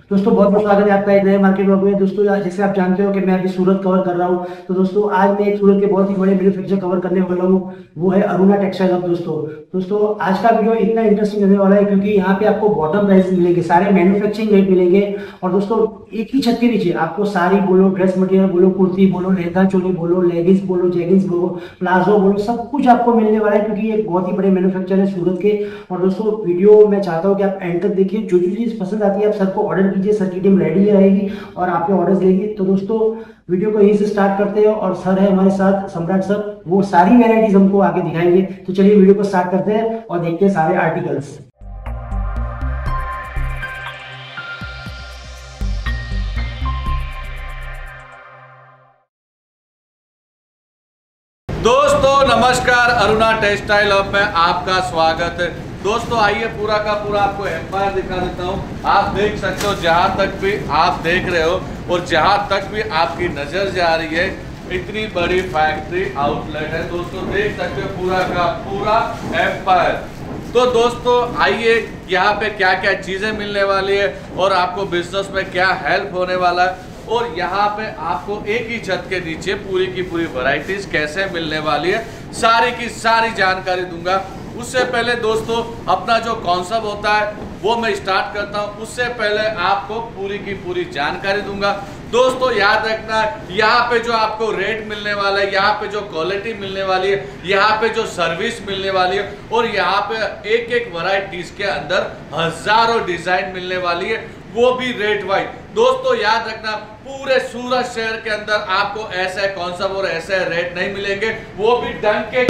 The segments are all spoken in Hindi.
दोस्तों बहुत बहुत स्वागत है आपका एक नए मार्केट ब्लॉग में। दोस्तों जैसे आप जानते हो कि मैं अभी सूरत कवर कर रहा हूँ, तो दोस्तों आज मैं एक सूरत के बहुत ही बड़े मैन्युफैक्चर कवर करने वाला हूँ, वो है अरुणा टेक्सटाइल हब। दोस्तों आज का वीडियो इतना इंटरेस्टिंग रहने वाला है क्योंकि यहाँ पे आपको बॉटम प्राइस मिलेंगे, सारे मैन्युफैक्चरिंग रेट मिलेंगे। और दोस्तों एक ही छत के नीचे आपको साड़ी बोलो, ड्रेस मटेरियल बोलो, कुर्ती बोलो, लहंगा चोली बोलो, लेगिंग्स बोलो, जेगिंग्स बोलो, प्लाजो बोलो, सब कुछ आपको मिलने वाला है क्योंकि ये बहुत ही बड़े मैन्युफैक्चर है सूरत के। और दोस्तों वीडियो मैं चाहता हूँ कि आप एंड तक देखिए, जो जो चीज़ पसंद आती है आप सर को ऑर्डर कीजिए, सर की टीम रेडी रहेगी और आपके ऑर्डर्स लेगी। तो दोस्तों वीडियो को यहीं से स्टार्ट करते हैं और सर है हमारे साथ, सम्राट सर, वो सारी वेराइटीज हमको आगे दिखाएंगे। तो चलिए वीडियो को स्टार्ट करते हैं और देखते हैं सारे आर्टिकल्स। दोस्तों नमस्कार, अरुणा टेक्सटाइल हब में आपका स्वागत है। दोस्तों आइए पूरा का पूरा आपको एम्पायर दिखा देता हूँ। आप देख सकते हो, जहाँ तक भी आप देख रहे हो और जहाँ तक भी आपकी नजर जा रही है, इतनी बड़ी फैक्ट्री आउटलेट है। दोस्तों देख सकते हो पूरा का पूरा एम्पायर। तो दोस्तों आइए, यहाँ पे क्या क्या चीजें मिलने वाली है और आपको बिजनेस में क्या हेल्प होने वाला है, और यहाँ पे आपको एक ही छत के नीचे पूरी की पूरी वैरायटीज कैसे मिलने वाली है, सारी की सारी जानकारी दूंगा। उससे पहले दोस्तों अपना जो कॉन्सेप्ट होता है वो मैं स्टार्ट करता हूँ। उससे पहले आपको पूरी की पूरी जानकारी दूंगा। दोस्तों याद रखना, यहाँ पे जो आपको रेट मिलने वाला है, यहाँ पे जो क्वालिटी मिलने वाली है, यहाँ पे जो सर्विस मिलने वाली है, और यहाँ पे एक एक वैरायटीज के अंदर हजारों डिजाइन मिलने वाली है, वो भी रेट वाइज। दोस्तों याद रखना, पूरे सूरत शहर के अंदर आपको ऐसे कॉन्सेप्ट और ऐसे रेट नहीं मिलेंगे, वो भी डंके।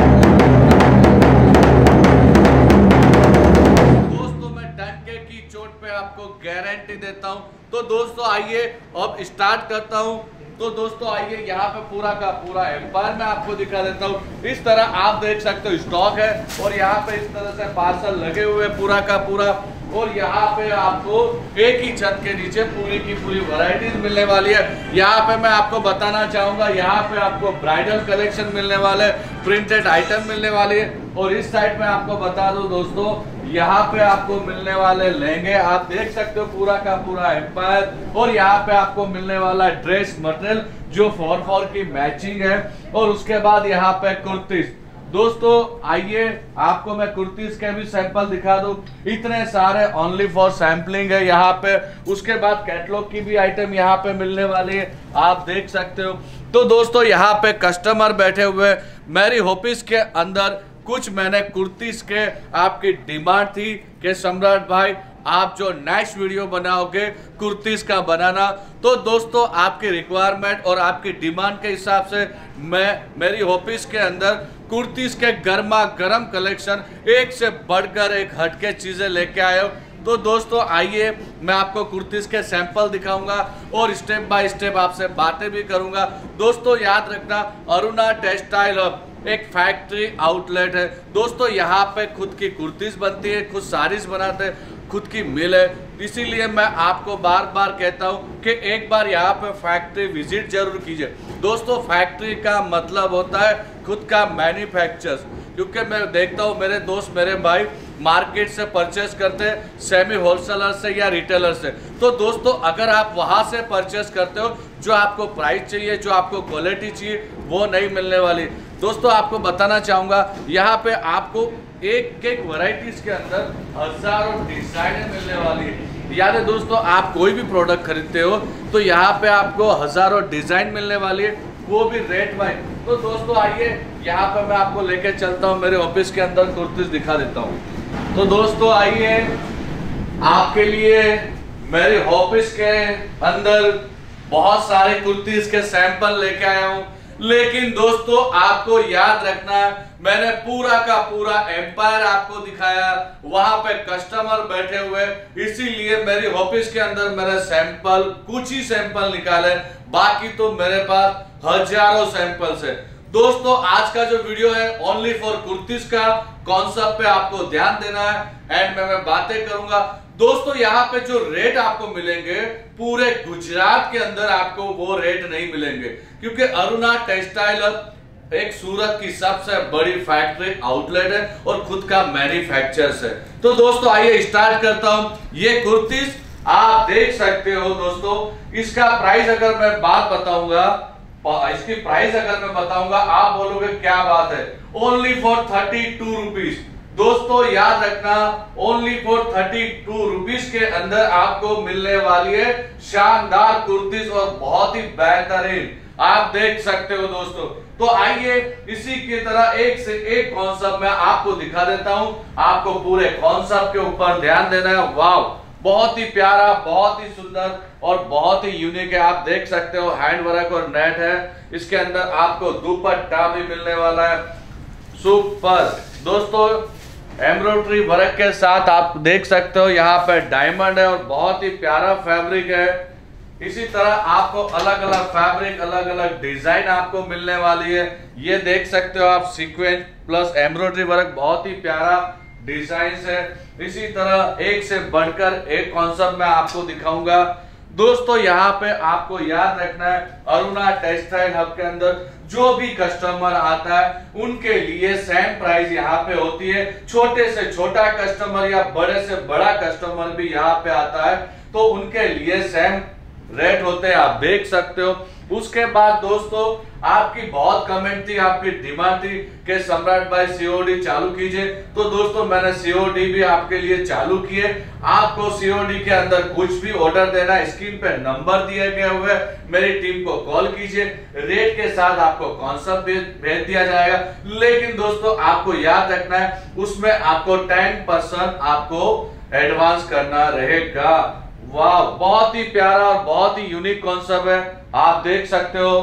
दोस्तों मैं डंके की चोट पे आपको गारंटी देता हूं। तो दोस्तों आइए अब स्टार्ट करता हूं। तो दोस्तों आइए, यहाँ पे पूरा का पूरा एम्पायर मैं आपको दिखा देता हूँ। इस तरह आप देख सकते हो स्टॉक है, और यहाँ पे इस तरह से पार्सल लगे हुए पूरा का पूरा। और यहाँ पे आपको एक ही छत के नीचे पूरी की पूरी वैरायटीज मिलने वाली है। यहाँ पे मैं आपको बताना चाहूंगा, यहाँ पे आपको ब्राइडल कलेक्शन मिलने वाले, प्रिंटेड आइटम मिलने वाली है। और इस साइड में आपको बता दूं दोस्तों, यहाँ पे आपको मिलने वाले लहंगे, आप देख सकते हो पूरा का पूरा एम्पायर। और यहाँ पे आपको मिलने वाला ड्रेस मटेरियल जो 4 की मैचिंग है। और उसके बाद यहाँ पे कुर्तीज। दोस्तों आइए आपको मैं कुर्तीज के भी सैंपल दिखा दूं। इतने सारे ओनली फॉर सैंपलिंग है यहाँ पे। उसके बाद कैटलॉग की भी आइटम यहाँ पे मिलने वाली है, आप देख सकते हो। तो दोस्तों यहाँ पे कस्टमर बैठे हुए, मेरी ऑफिस के अंदर कुछ मैंने कुर्तीज के आपकी डिमांड थी कि सम्राट भाई आप जो नेक्स्ट वीडियो बनाओगे कुर्तीज का बनाना। तो दोस्तों आपकी रिक्वायरमेंट और आपकी डिमांड के हिसाब से मैं मेरी ऑफिस के अंदर कुर्तीज के गर्मा गर्म कलेक्शन, एक से बढ़कर एक हटके चीजें लेके आए हो। तो दोस्तों आइए मैं आपको कुर्तीज के सैंपल दिखाऊंगा और स्टेप बाय स्टेप आपसे बातें भी करूंगा। दोस्तों याद रखना, अरुणा टेक्सटाइल हब एक फैक्ट्री आउटलेट है। दोस्तों यहाँ पे खुद की कुर्तीज बनती है, खुद साड़ीज बनाते हैं, खुद की मिल है। इसीलिए मैं आपको बार बार कहता हूँ कि एक बार यहाँ पे फैक्ट्री विजिट जरूर कीजिए। दोस्तों फैक्ट्री का मतलब होता है खुद का मैन्युफैक्चर्स, क्योंकि मैं देखता हूँ मेरे दोस्त मेरे भाई मार्केट से परचेस करते हैं, सेमी होलसेलर से या रिटेलर से। तो दोस्तों अगर आप वहां से परचेस करते हो, जो आपको प्राइस चाहिए, जो आपको क्वालिटी चाहिए, वो नहीं मिलने वाली। दोस्तों आपको बताना चाहूंगा, यहाँ पे आपको एक एक वैरायटीज के अंदर हजारों डिजाइनें मिलने वाली है। याद है दोस्तों, आप कोई भी प्रोडक्ट खरीदते हो तो यहाँ पे आपको हजारों डिजाइन मिलने वाली है, वो भी रेट वाइज। तो दोस्तों आइए यहाँ पे मैं आपको लेके चलता हूँ, मेरे ऑफिस के अंदर कुर्तीज दिखा देता हूँ। तो दोस्तों आइए, आपके लिए मेरे ऑफिस के अंदर बहुत सारे कुर्तीज के सैंपल लेके आया हूँ। लेकिन दोस्तों आपको याद रखना, मैंने पूरा का पूरा एम्पायर आपको दिखाया, वहां पे कस्टमर बैठे हुए, इसीलिए मेरी ऑफिस के अंदर मेरे सैंपल कुछ ही सैंपल निकाले, बाकी तो मेरे पास हजारों सैंपल्स है। दोस्तों आज का जो वीडियो है ओनली फॉर कुर्तीज का कॉन्सेप्ट पे आपको ध्यान देना है, एंड में मैं बातें करूंगा। दोस्तों यहाँ पे जो रेट आपको मिलेंगे पूरे गुजरात के अंदर आपको वो रेट नहीं मिलेंगे, क्योंकि अरुणा टेक्सटाइल हब एक सूरत की सबसे बड़ी फैक्ट्री आउटलेट है और खुद का मैन्युफैक्चरर्स है। तो दोस्तों आइए स्टार्ट करता हूं। ये कुर्तीज आप देख सकते हो दोस्तों, इसका प्राइस अगर मैं बात बताऊंगा, इसकी प्राइस अगर मैं बताऊंगा, आप बोलोगे क्या बात है, ओनली फॉर 32 रुपीज। दोस्तों याद रखना, ओनली फॉर 32 रुपीज के अंदर आपको मिलने वाली है शानदार कुर्तीज और बहुत ही बेहतरीन, आप देख सकते हो दोस्तों। तो आइए इसी की तरह एक से एक कॉन्सेप्ट मैं आपको दिखा देता हूं, आपको पूरे कॉन्सेप्ट के ऊपर ध्यान देना है। वाह, बहुत ही प्यारा, बहुत ही सुंदर और बहुत ही यूनिक है। आप देख सकते हो हैंड वर्क और नेट है, इसके अंदर आपको दुपट्टा भी मिलने वाला है। सुपर दोस्तों, एम्ब्रॉयडरी वर्क के साथ आप देख सकते हो यहाँ पे डायमंड है और बहुत ही प्यारा फैब्रिक है। इसी तरह आपको अलग अलग फैब्रिक, अलग अलग डिजाइन आपको मिलने वाली है। ये देख सकते हो आप, सीक्वेंस प्लस एम्ब्रॉयडरी वर्क, बहुत ही प्यारा डिजाइन है। इसी तरह एक से बढ़कर एक कॉन्सेप्ट मैं आपको दिखाऊंगा। दोस्तों यहाँ पे आपको याद रखना है, अरुणा टेक्सटाइल हब के अंदर जो भी कस्टमर आता है उनके लिए सेम प्राइस यहाँ पे होती है। छोटे से छोटा कस्टमर या बड़े से बड़ा कस्टमर भी यहाँ पे आता है तो उनके लिए सेम रेट होते हैं, आप देख सकते हो। उसके बाद दोस्तों आपकी बहुत कमेंट थी, आपकी डिमांड थी कि सम्राट भाई सीओडी चालू कीजिए, तो दोस्तों मैंने सीओडी भी आपके लिए चालू किए। आपको सीओडी के अंदर कुछ भी ऑर्डर देना है, स्क्रीन पे नंबर दिए गए हुए, मेरी टीम को कॉल कीजिए, रेट के साथ आपको कॉन्सेप्ट भेज दिया जाएगा। लेकिन दोस्तों आपको याद रखना है, उसमें आपको 10% आपको एडवांस करना रहेगा। वाह, बहुत ही प्यारा और बहुत ही यूनिक कॉन्सेप्ट है, आप देख सकते हो।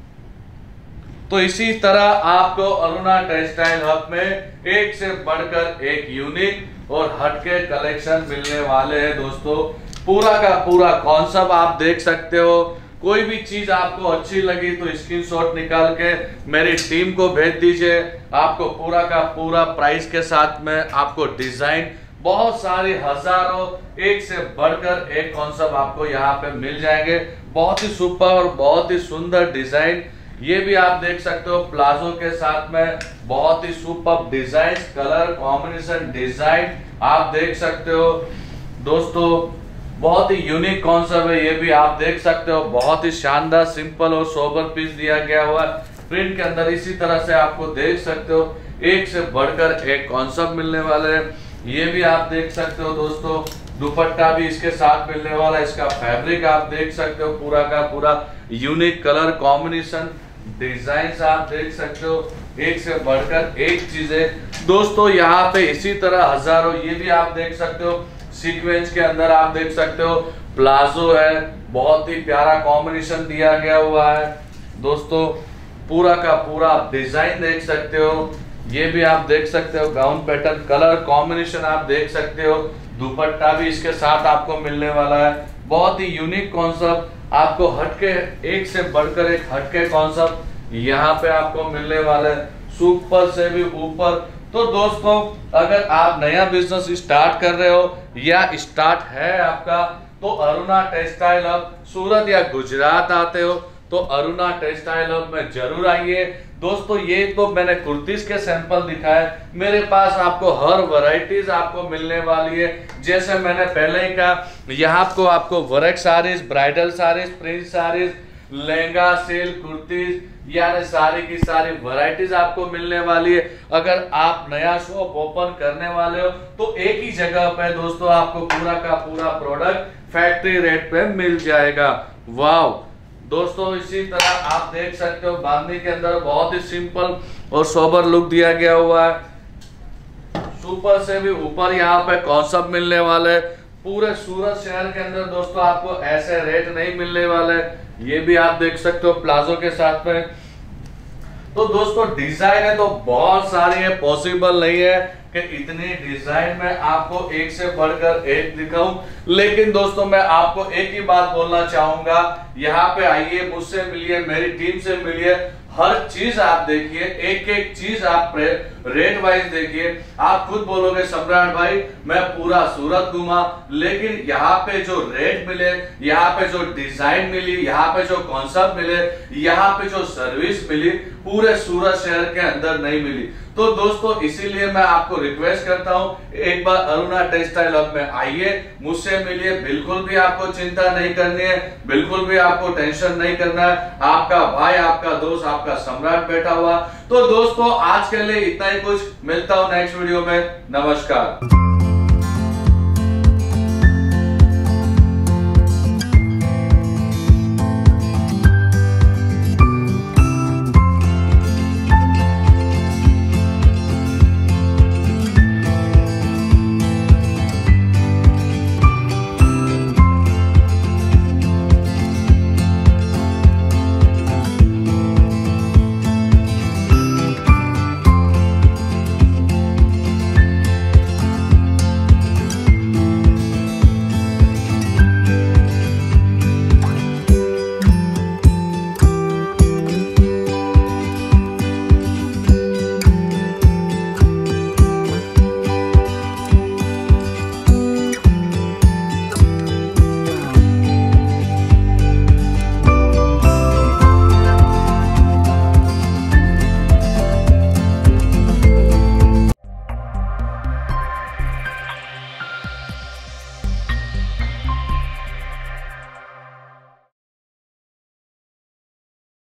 तो इसी तरह आपको अरुणा टेक्सटाइल हब में एक से बढ़कर एक यूनिक और हटके कलेक्शन मिलने वाले हैं दोस्तों। पूरा का पूरा कॉन्सेप्ट आप देख सकते हो। कोई भी चीज आपको अच्छी लगी तो स्क्रीनशॉट निकाल के मेरी टीम को भेज दीजिए। आपको पूरा का पूरा प्राइस के साथ में आपको डिजाइन बहुत सारी हजारों, एक से बढ़कर एक कॉन्सेप्ट आपको यहाँ पे मिल जाएंगे। बहुत ही सुपर और बहुत ही सुंदर डिजाइन, ये भी आप देख सकते हो प्लाजो के साथ में, बहुत ही super design, colour combination design आप देख सकते हो दोस्तों। बहुत ही यूनिक कॉन्सेप्ट है, ये भी आप देख सकते हो। बहुत ही शानदार, सिंपल और सोबर पीस दिया गया हुआ है प्रिंट के अंदर। इसी तरह से आपको देख सकते हो एक से बढ़कर एक कॉन्सेप्ट मिलने वाले हैं। ये भी आप देख सकते हो दोस्तों, दुपट्टा भी इसके साथ मिलने वाला है। इसका फैब्रिक आप देख सकते हो, पूरा का पूरा यूनिक कलर कॉम्बिनेशन डिजाइन आप देख सकते हो। एक से बढ़कर एक चीजें दोस्तों यहाँ पे इसी तरह हजारों, ये भी आप देख सकते हो सीक्वेंस के अंदर आप देख सकते हो प्लाजो है, बहुत ही प्यारा कॉम्बिनेशन दिया गया हुआ है दोस्तों। पूरा का पूरा डिजाइन देख सकते हो, ये भी आप देख सकते हो गाउन पैटर्न, कलर कॉम्बिनेशन आप देख सकते हो। दुपट्टा भी इसके साथ आपको मिलने वाला है। बहुत ही यूनिक कॉन्सेप्ट, आपको हटके एक से बढ़कर एक हटके कॉन्सेप्ट यहाँ पे आपको मिलने वाला है, सुपर से भी ऊपर। तो दोस्तों अगर आप नया बिजनेस स्टार्ट कर रहे हो या स्टार्ट है आपका, तो अरुणा टेक्सटाइल हब सूरत या गुजरात आते हो तो अरुणा टेक्सटाइल हब में जरूर आइए दोस्तों। ये तो मैंने कुर्तीज के सैंपल दिखाए, मेरे पास आपको हर वैरायटीज आपको मिलने वाली है। जैसे मैंने पहले ही कहा, यहाँ को आपको work saris, bridal saris, print saris, lehenga, silk kurtis, यानी सारी की सारी वैरायटीज आपको मिलने वाली है। अगर आप नया शॉप ओपन करने वाले हो तो एक ही जगह पे दोस्तों आपको पूरा का पूरा प्रोडक्ट फैक्ट्री रेट पे मिल जाएगा। वाह दोस्तों, इसी तरह आप देख सकते हो बांधनी के अंदर बहुत ही सिंपल और सोबर लुक दिया गया हुआ है। सुपर से भी ऊपर यहाँ पे कॉन्सेप्ट मिलने वाले। पूरे सूरत शहर के अंदर दोस्तों आपको ऐसे रेट नहीं मिलने वाले। ये भी आप देख सकते हो प्लाजो के साथ में। तो दोस्तों डिजाइन है तो बहुत सारी है, पॉसिबल नहीं है कि इतनी डिजाइन में आपको एक से बढ़कर एक दिखाऊं। लेकिन दोस्तों मैं आपको एक ही बात बोलना चाहूंगा, यहाँ पे आइए, मुझसे मिलिए, मेरी टीम से मिलिए, हर चीज आप देखिए, एक एक चीज आप रेट वाइज देखिए। आप खुद बोलोगे सम्राट भाई मैं पूरा सूरत घूमा, लेकिन यहाँ पे जो रेट मिले, यहाँ पे जो डिजाइन मिली, यहाँ पे जो कॉन्सेप्ट मिले, यहाँ पे जो सर्विस मिली, पूरे सूरत शहर के अंदर नहीं मिली। तो दोस्तों इसीलिए मैं आपको रिक्वेस्ट करता हूं, एक बार अरुणा टेक्सटाइल हब में आइए, मुझसे मिलिए। बिल्कुल भी आपको चिंता नहीं करनी है, बिल्कुल भी आपको टेंशन नहीं करना है। आपका भाई, आपका दोस्त, आपका सम्राट बैठा हुआ। तो दोस्तों आज के लिए इतना ही कुछ, मिलता हूं नेक्स्ट वीडियो में। नमस्कार।